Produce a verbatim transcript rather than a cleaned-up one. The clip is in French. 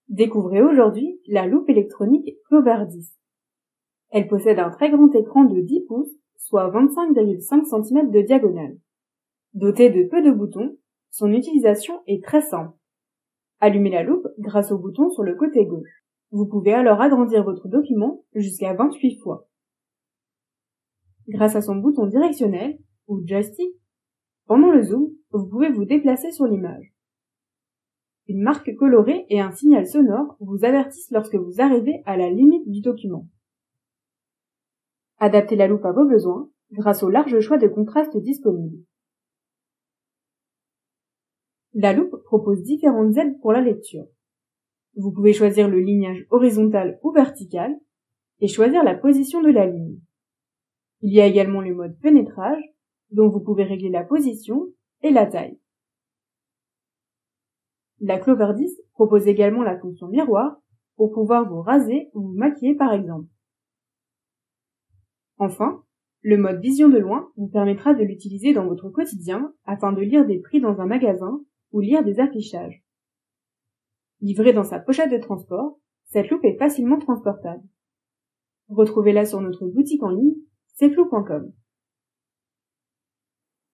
Découvrez aujourd'hui la loupe électronique Clover dix. Elle possède un très grand écran de dix pouces, soit vingt-cinq virgule cinq centimètres de diagonale. Dotée de peu de boutons, son utilisation est très simple. Allumez la loupe grâce au bouton sur le côté gauche. Vous pouvez alors agrandir votre document jusqu'à vingt-huit fois. Grâce à son bouton directionnel, ou joystick, pendant le zoom, vous pouvez vous déplacer sur l'image. Une marque colorée et un signal sonore vous avertissent lorsque vous arrivez à la limite du document. Adaptez la loupe à vos besoins grâce au large choix de contrastes disponibles. La loupe propose différentes aides pour la lecture. Vous pouvez choisir le lignage horizontal ou vertical et choisir la position de la ligne. Il y a également le mode pénétrage, dont vous pouvez régler la position et la taille. La Clover dix propose également la fonction miroir pour pouvoir vous raser ou vous maquiller par exemple. Enfin, le mode vision de loin vous permettra de l'utiliser dans votre quotidien afin de lire des prix dans un magasin ou lire des affichages. Livrée dans sa pochette de transport, cette loupe est facilement transportable. Retrouvez-la sur notre boutique en ligne, c'est flou point com.